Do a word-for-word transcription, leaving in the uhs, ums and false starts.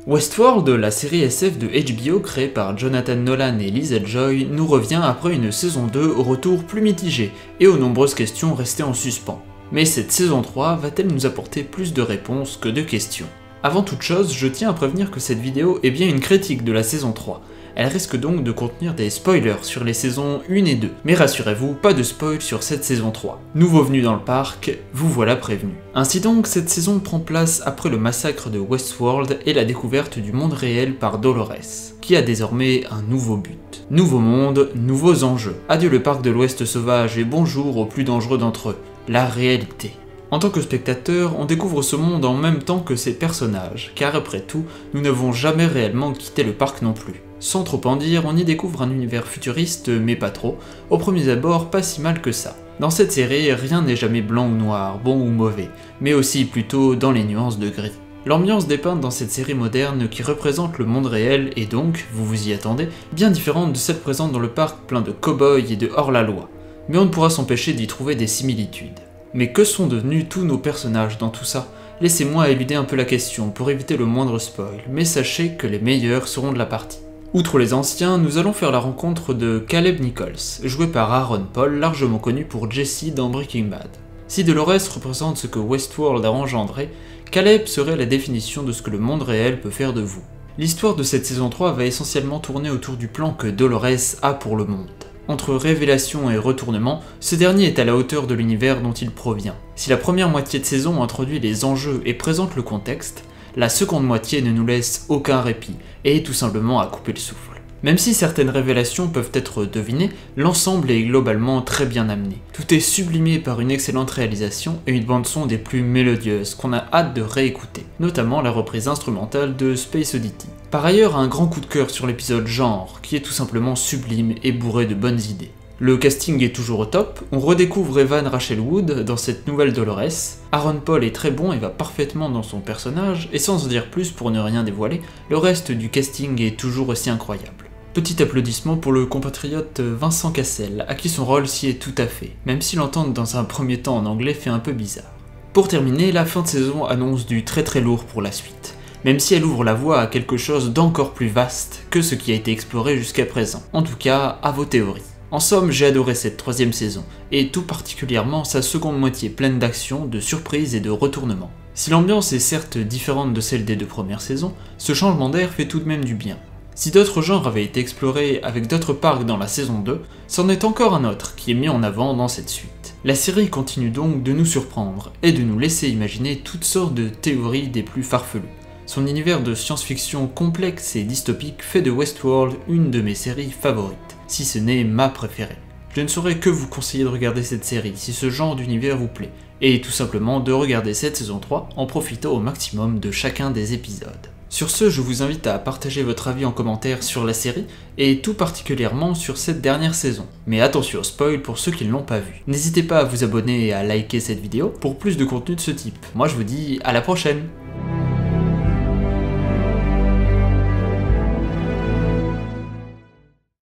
Westworld, la série S F de H B O créée par Jonathan Nolan et Lisa Joy, nous revient après une saison deux au retour plus mitigé et aux nombreuses questions restées en suspens. Mais cette saison trois va-t-elle nous apporter plus de réponses que de questions? Avant toute chose, je tiens à prévenir que cette vidéo est bien une critique de la saison trois. Elle risque donc de contenir des spoilers sur les saisons un et deux, mais rassurez-vous, pas de spoil sur cette saison trois. Nouveau venu dans le parc, vous voilà prévenu. Ainsi donc, cette saison prend place après le massacre de Westworld et la découverte du monde réel par Dolores, qui a désormais un nouveau but. Nouveau monde, nouveaux enjeux. Adieu le parc de l'Ouest sauvage et bonjour au plus dangereux d'entre eux, la réalité. En tant que spectateur, on découvre ce monde en même temps que ses personnages, car après tout, nous n'avons jamais réellement quitté le parc non plus. Sans trop en dire, on y découvre un univers futuriste, mais pas trop, au premier abord pas si mal que ça. Dans cette série, rien n'est jamais blanc ou noir, bon ou mauvais, mais aussi plutôt dans les nuances de gris. L'ambiance dépeinte dans cette série moderne qui représente le monde réel est donc, vous vous y attendez, bien différente de celle présente dans le parc plein de cow-boys et de hors-la-loi. Mais on ne pourra s'empêcher d'y trouver des similitudes. Mais que sont devenus tous nos personnages dans tout ça? Laissez-moi éluder un peu la question pour éviter le moindre spoil, mais sachez que les meilleurs seront de la partie. Outre les anciens, nous allons faire la rencontre de Caleb Nichols, joué par Aaron Paul, largement connu pour Jesse dans Breaking Bad. Si Dolores représente ce que Westworld a engendré, Caleb serait la définition de ce que le monde réel peut faire de vous. L'histoire de cette saison trois va essentiellement tourner autour du plan que Dolores a pour le monde. Entre révélation et retournement, ce dernier est à la hauteur de l'univers dont il provient. Si la première moitié de saison introduit les enjeux et présente le contexte, la seconde moitié ne nous laisse aucun répit et est tout simplement à couper le souffle. Même si certaines révélations peuvent être devinées, l'ensemble est globalement très bien amené. Tout est sublimé par une excellente réalisation et une bande-son des plus mélodieuses qu'on a hâte de réécouter, notamment la reprise instrumentale de Space Oddity. Par ailleurs, un grand coup de cœur sur l'épisode genre, qui est tout simplement sublime et bourré de bonnes idées. Le casting est toujours au top, on redécouvre Evan Rachel Wood dans cette nouvelle Dolores, Aaron Paul est très bon et va parfaitement dans son personnage, et sans en dire plus pour ne rien dévoiler, le reste du casting est toujours aussi incroyable. Petit applaudissement pour le compatriote Vincent Cassel, à qui son rôle s'y est tout à fait, même si l'entendre dans un premier temps en anglais fait un peu bizarre. Pour terminer, la fin de saison annonce du très très lourd pour la suite, même si elle ouvre la voie à quelque chose d'encore plus vaste que ce qui a été exploré jusqu'à présent, en tout cas à vos théories. En somme, j'ai adoré cette troisième saison, et tout particulièrement sa seconde moitié pleine d'action, de surprises et de retournements. Si l'ambiance est certes différente de celle des deux premières saisons, ce changement d'air fait tout de même du bien. Si d'autres genres avaient été explorés avec d'autres parcs dans la saison deux, c'en est encore un autre qui est mis en avant dans cette suite. La série continue donc de nous surprendre, et de nous laisser imaginer toutes sortes de théories des plus farfelues. Son univers de science-fiction complexe et dystopique fait de Westworld une de mes séries favorites, si ce n'est ma préférée. Je ne saurais que vous conseiller de regarder cette série si ce genre d'univers vous plaît, et tout simplement de regarder cette saison trois en profitant au maximum de chacun des épisodes. Sur ce, je vous invite à partager votre avis en commentaire sur la série, et tout particulièrement sur cette dernière saison. Mais attention au spoil pour ceux qui ne l'ont pas vu. N'hésitez pas à vous abonner et à liker cette vidéo pour plus de contenu de ce type. Moi je vous dis à la prochaine!